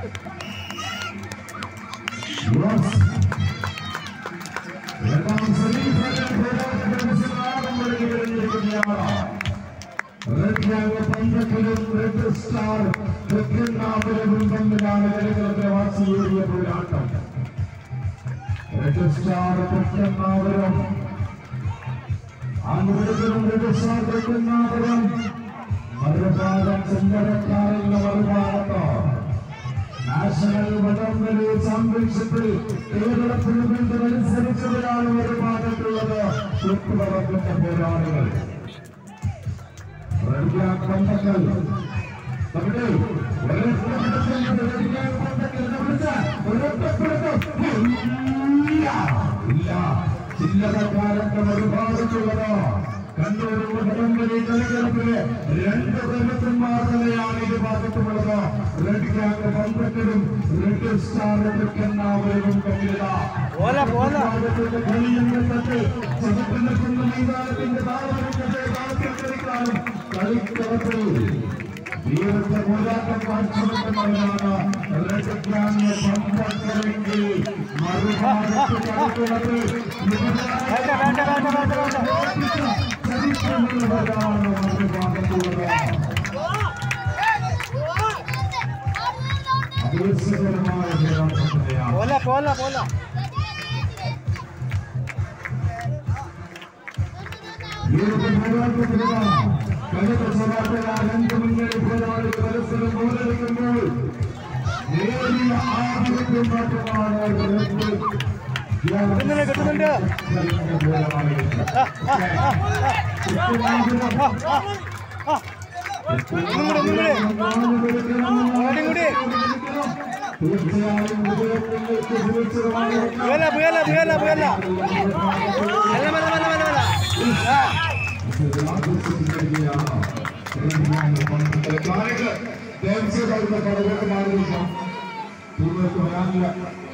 National വടംവലി ചാമ്പ്യൻഷിപ്പിൽ കേരളത്തിൽ മത്സരിച്ചവരാണ് ഒരു ഭാഗത്തുള്ളത് ചുറ്റുപറപ്പിന്റെ പോരാളികൾ ചില്ലറക്കാരന്റെ ഒരു ഭാഗത്തുള്ളത് കണ്ണൂർ വടംവലി കളിക്കളത്തിലെ രണ്ട് പ്രമുഖന്മാർ തന്നെയാണ് ഇത് ഭാഗത്തുള്ളത്. റെഡ് ക്യാമ്പ് പന്ത്രണ്ടിലും റെഡ് സ്റ്റാർ എല്ലാവരും മൈതാനത്തിന്റെ കളിക്കളത്തിൽ വീരത്തെ പോരാട്ടം കാഴ്ചവെക്കുന്നവരാണ് റെഡ് ക്യാമ്പ് പന്ത്രണ്ടെങ്കിൽ മറുഭാഗത്ത് കളിക്കളത്തിൽ ചരിത്രമുള്ളവരാണ് മറുഭാഗത്തുള്ളത്. അദൃശ്യകരമായ കടുത്ത സമാധാന രണ്ട് മുന്നണി പോരാളി പരസ്പരം പോരടിക്കുമ്പോൾ നേരിയ ആധിപത്യം മാത്രമാണ് ദേവസ്വം